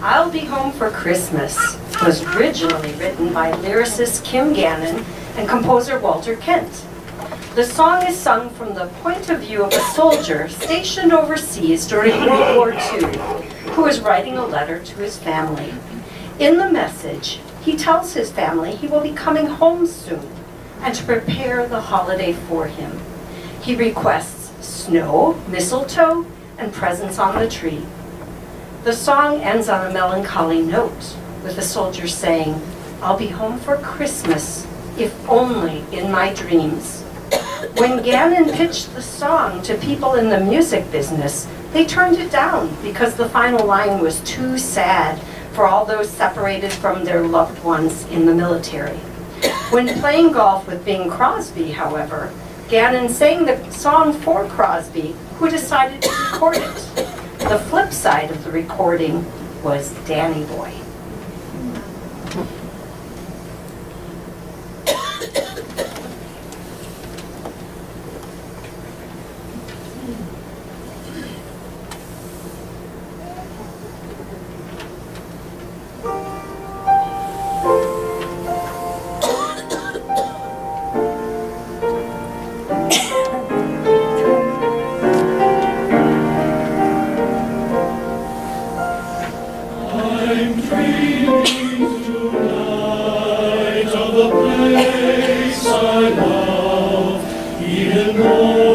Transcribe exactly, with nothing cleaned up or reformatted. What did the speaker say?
I'll Be Home for Christmas was originally written by lyricist Kim Gannon and composer Walter Kent. The song is sung from the point of view of a soldier stationed overseas during World War Two, who is writing a letter to his family. In the message, he tells his family he will be coming home soon and to prepare the holiday for him. He requests snow, mistletoe, and presents on the tree. The song ends on a melancholy note, with the soldier saying, "I'll be home for Christmas, if only in my dreams." When Gannon pitched the song to people in the music business, they turned it down because the final line was too sad for all those separated from their loved ones in the military. When playing golf with Bing Crosby, however, Gannon sang the song for Crosby, who decided to record it. The flip side of the recording was Danny Boy. Even more